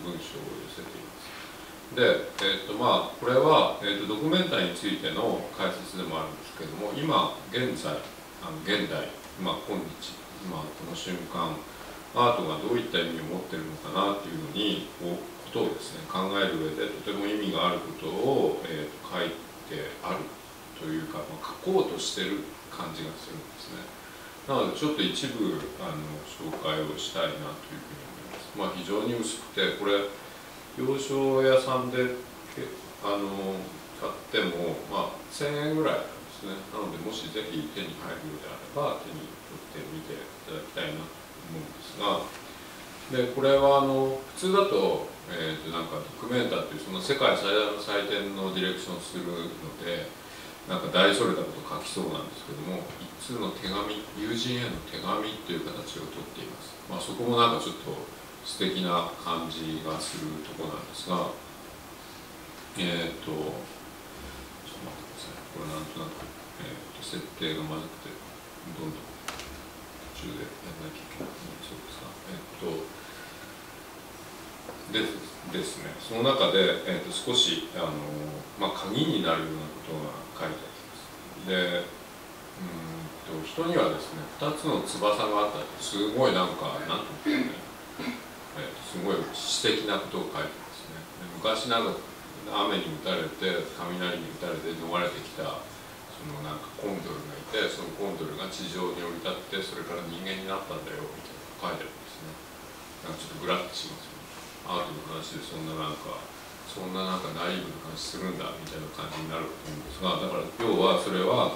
文章を寄せています。で、これは、ドキュメンタリーについての解説でもあるんですけども、今現在現代、今日、今この瞬間アートがどういった意味を持っているのかなっていうのにことをですね考える上でとても意味があることを、書いてあるというか、書こうとしてる感じがするんですね。なのでちょっと一部紹介をしたいなというふうに思います。非常に薄くて、これ洋書屋さんで買っても、1000円ぐらいなんですね。なのでもしぜひ手に入るようであれば手に取ってみていただきたいなと思うんですが、でこれは普通だと、なんかドキュメンタっていうその世界最大の祭典のディレクションをするので、なんか大それたことを書きそうなんですけども、一通の手紙、友人への手紙という形をとっています。そこもなんかちょっと素敵な感じがするところなんですが、ちょっと待ってください。これなんとなく、設定がまずくてどんどん途中でやらなきゃいけない。そうですか。ですね、その中で、少し鍵になるようなことが書いてあります。で、人にはですね、2つの翼があったって、すごいなんていうんですかね、すごい詩的なことを書いてますね。昔なんか雨に打たれて雷に打たれて逃れてきたなんかコンドルがいて、そのコンドルが地上に降り立ってそれから人間になったんだよみたいな書いてあるんですね。なんかちょっとグラッとしますよね。アートの話でそんなナイーブな話するんだみたいな感じになると思うんですが、だから要はそれは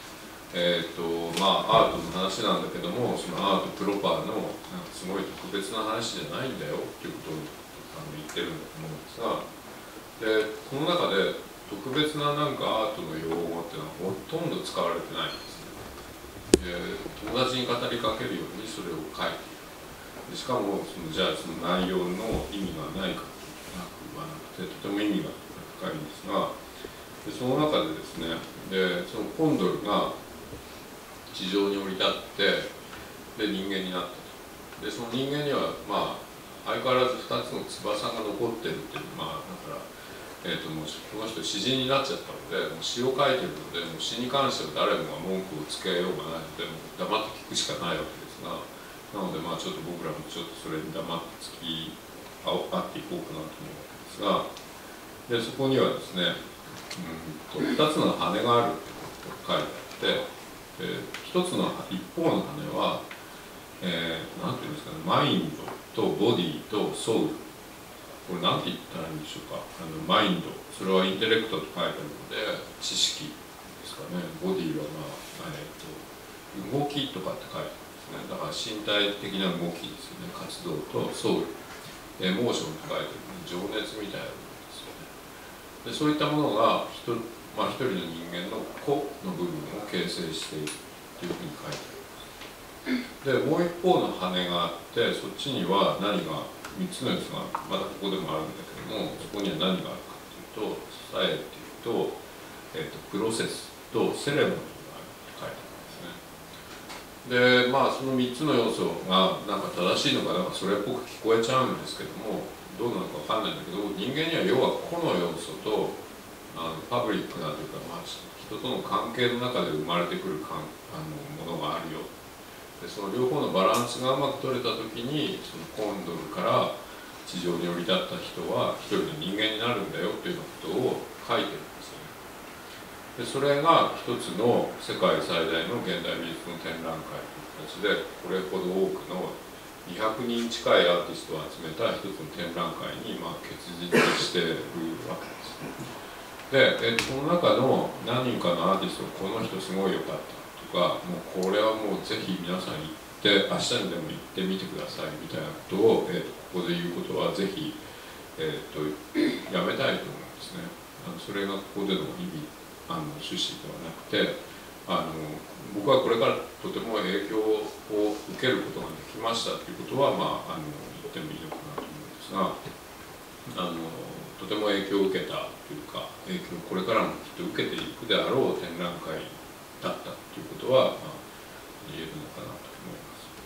アートの話なんだけども、そのアートプロパーのなんかすごい特別な話じゃないんだよっていうことを言ってるんだと思うんですが、でこの中で特別ななんかアートの用語っていうのはほとんど使われてないんですね。友達に語りかけるようにそれを書いている。でしかもじゃあその内容の意味がないかというとなく、とても意味が高いんですが、でその中でですね、でそのコンドルが地上に降り立ってで人間になったと。でその人間には相変わらず2つの翼が残ってるっていう、だからもうこの人詩人になっちゃったので、もう詩を書いてるので、もう詩に関しては誰もが文句をつけようがないので、もう黙って聞くしかないわけですが、なのでちょっと僕らもちょっとそれに黙って付き合っていこうかなと思うわけですが、でそこにはですね、2つの羽があるってことが書いてあって、一方の羽は、なんていうんですかね、マインドとボディとソウル、これなんて言ったらいいんでしょうか。マインド、それはインテレクトと書いてあるので知識ですかね。ボディは動きとかって書いてあるんですね。だから身体的な動きですよね。活動とソウル、エモーションと書いてあるので情熱みたいなものですよね。でそういったものが一人の人間の個の部分を形成しているというふうに書いてあります。でもう一方の羽があって、そっちには何が3つのやつがまたここでもあるんだけども、そこには何があるかというと、ソサエティと、プロセスとセレモニーがあると書いてあるんですね。でその3つの要素がなんか正しいのかなんかそれっぽく聞こえちゃうんですけども、どうなのか分かんないんだけど、人間には要は個の要素とパブリックなというか、人との関係の中で生まれてくるものがあるよ。でその両方のバランスがうまく取れた時に、そのコンドルから地上に降り立った人は一人の人間になるんだよというようなことを書いてるんですよね。でそれが一つの世界最大の現代美術の展覧会という形で、これほど多くの200人近いアーティストを集めた一つの展覧会に結実しているわけです。で、この中の何人かのアーティスト、この人すごい良かったとか、もうこれはもうぜひ皆さん行って明日にでも行ってみてくださいみたいなことを、ここで言うことはぜひ、やめたいと思うんですね。それがここでの意味趣旨ではなくて、僕はこれからとても影響を受けることができましたということは言ってもいいのかなと思うんですが、とても影響を受けたというか、これからもきっと受けていくであろう展覧会だったということは、言えるのかなと思います。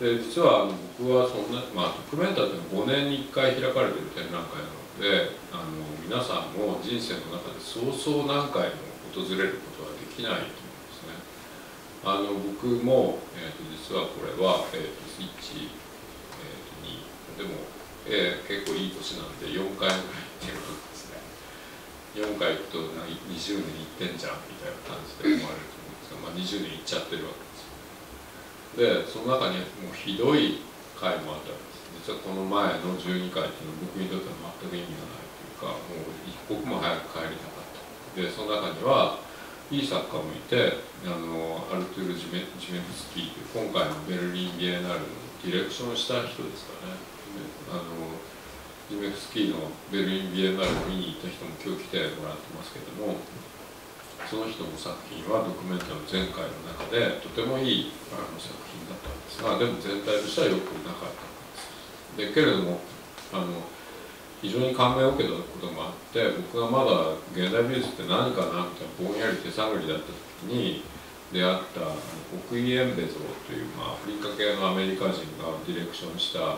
で実は僕はそんな、ドキュメンタっていうのは5年に1回開かれてる展覧会なので、皆さんも人生の中でそうそう何回も訪れることはできないと思うんですね。僕も、実はこれは、1、2でも、結構いい年なんで4回ぐらい行ってるんですね。4回行くと20年行ってんじゃんみたいな感じで思われると思うんですが、20年行っちゃってるわけですよ。でその中にもうひどい回もあったんです。実はこの前の12回っていうのは僕にとっては全く意味がないというか、もう一刻も早く帰りたかった。でその中にはいい作家もいて、アルトゥール・ジメフスキーという今回のベルリン・ビエンナールのディレクションした人ですからね。ジメフスキーのベルリン・ビエンナールを見に行った人も今日来てもらってますけれども、その人の作品はドキュメンタの前回の中でとてもいい作品だったんですが、でも全体としては良くなかったんです。でけれども非常に感銘を受けたこともあって、僕がまだ現代美術って何かなみたいなぼんやり手探りだった時に出会ったオクイ・エンベゾーという、アフリカ系のアメリカ人がディレクションした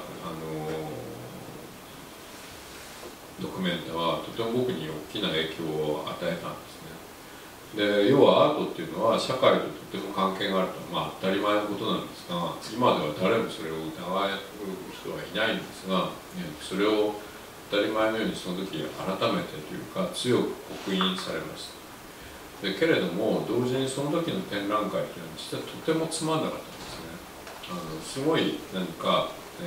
ドキュメンタはとても僕に大きな影響を与えたんですね。で要はアートっていうのは社会ととても関係があるとは、当たり前のことなんですが、今では誰もそれを疑う人はいないんですが、それを当たり前のようにその時改めてというか強く刻印されました。でけれども同時にその時の展覧会というのは実はとてもつまんなかったんですね。すごい何か、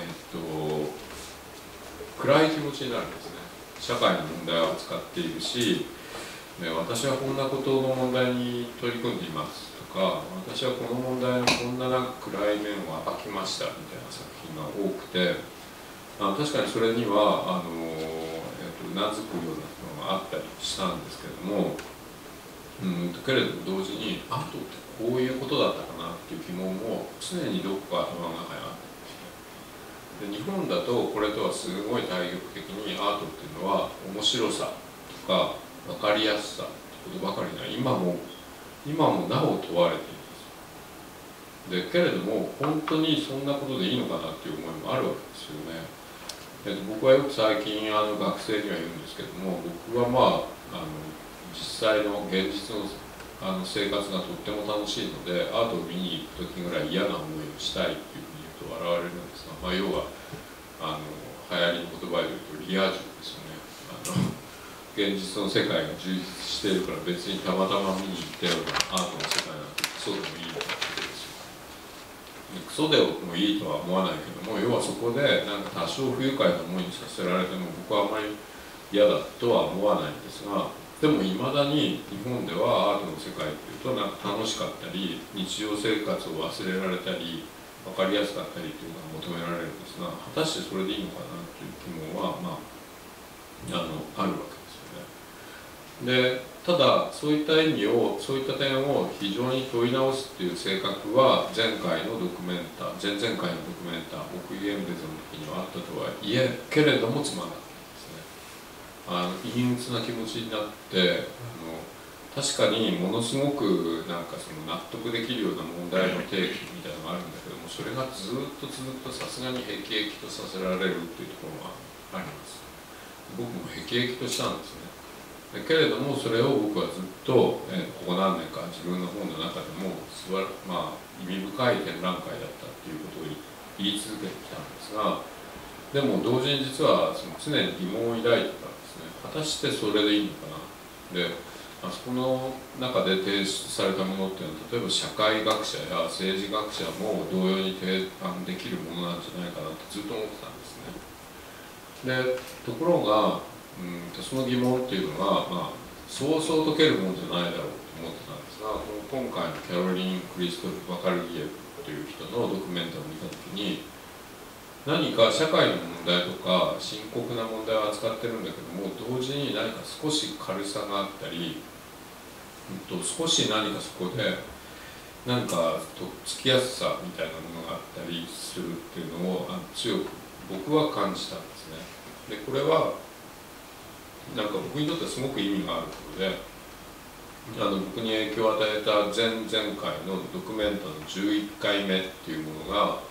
暗い気持ちになるんですね。社会の問題を扱っているし、私はこんなことの問題に取り組んでいますとか、私はこの問題のこんな暗い面を暴きましたみたいな作品が多くて、確かにそれにはうなずくようなのがあったりしたんですけれども、けれども同時にアートってこういうことだったかなっていう疑問も常にどこか頭の中にあったんですね。で日本だとこれとはすごい対極的にアートっていうのは面白さとか分かりやすさってことばかりが今もなお問われています。でけれども本当にそんなことでいいのかなっていう思いもあるわけですよね。僕はよく最近学生には言うんですけども、僕は実際の現実の生活がとっても楽しいのでアートを見に行く時ぐらい嫌な思いをしたいっていうふうに言うと笑われるんですが、要は流行りの言葉で言うとリア充ですよね。現実の世界が充実しているから別にたまたま見に行ったようなアートの世界なんてクソでもいいんだってことですよ。クソでもいいとは思わないけども、要はそこでなんか多少不愉快な思いにさせられても僕はあまり嫌だとは思わないんですが、でもいまだに日本ではアートの世界っていうとなんか楽しかったり日常生活を忘れられたり分かりやすかったりというのが求められるんですが、果たしてそれでいいのかなという疑問はあるわけで、ただそういった点を非常に問い直すっていう性格は前々回のドキュメンタオクイ・エンベゾの時にはあったとはいえ、けれどもつまんなかったんですね。陰鬱な気持ちになって確かにものすごくなんかその納得できるような問題の提起みたいなのがあるんだけども、それがずっと続くとさすがに辟易とさせられるっていうところがあります。僕も辟易としたんですね。けれどもそれを僕はずっと、ここ何年か自分の本の中でも意味深い展覧会だったっていうことを言い続けてきたんですが、でも同時に実はその常に疑問を抱いてたんですね。果たしてそれでいいのかな。であそこの中で提出されたものっていうのは例えば社会学者や政治学者も同様に提案できるものなんじゃないかなってずっと思ってたんですね。でところがその疑問っていうのは、そうそう解けるもんじゃないだろうと思ってたんですが、今回のキャロリン・クリストフ・バカルギエフという人のドキュメンタを見た時に、何か社会の問題とか深刻な問題を扱ってるんだけども、同時に何か少し軽さがあったり、少し何かそこで何かとっつきやすさみたいなものがあったりするっていうのを強く僕は感じたんですね。でこれはなんか僕にとってはすごく意味があることで、僕に影響を与えた前々回のドキュメンタの11回目っていうものが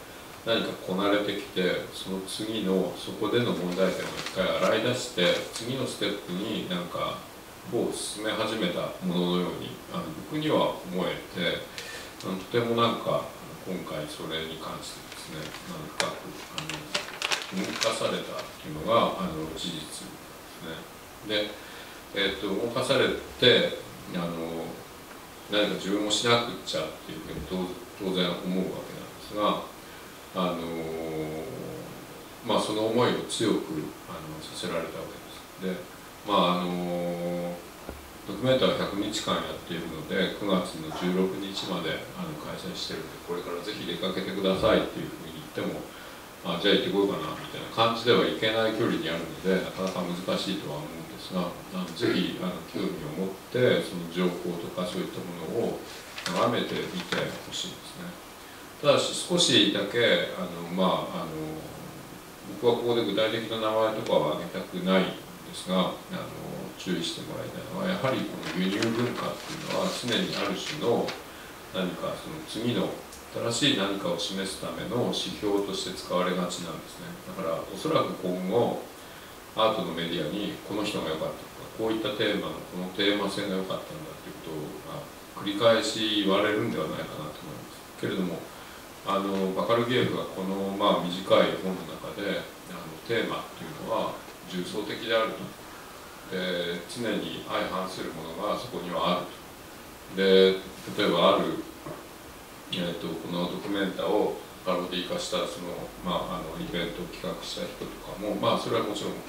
何かこなれてきて、その次のそこでの問題点を一回洗い出して、次のステップになんかを進め始めたもののように僕には思えて、とてもなんか今回それに関してですね、深く動かされたっていうのが事実ですね。で、動かされて何か自分もしなくっちゃっていうふうに当然思うわけなんですが、その思いを強くさせられたわけです。で、ドキュメンタは100日間やっているので、9月の16日まで開催してるんで、これからぜひ出かけてくださいっていうふうに言っても、じゃあ行ってこようかなみたいな感じではいけない距離にあるので、なかなか難しいとは思うんですが、ぜひ興味を持ってその情報とかそういったものを眺めてみてほしいですね。ただし少しだけ僕はここで具体的な名前とかは挙げたくないんですが、注意してもらいたいのは、やはりこの輸入文化っていうのは常にある種の何かその次の新しい何かを示すための指標として使われがちなんですね。だからおそらく今後アートのメディアにこの人が良かったとか、こういったテーマのこのテーマ性が良かったんだということを繰り返し言われるんではないかなと思いますけれども、バカルギエフがこの短い本の中でテーマっていうのは重層的であると。で、常に相反するものがそこにはあると。で、例えばこのドキュメンタをパロディ化したその、イベントを企画した人とかも、それはもちろん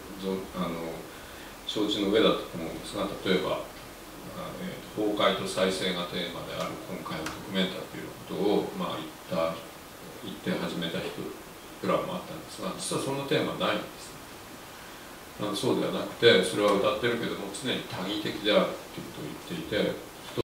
承知の上だと思うんですが、例えば崩壊と再生がテーマである今回のドキュメンタということを言って始めた人プランもあったんですが、実はそんなテーマはないんですね。そうではなくて、それは歌ってるけども常に多義的であるということを言っていて、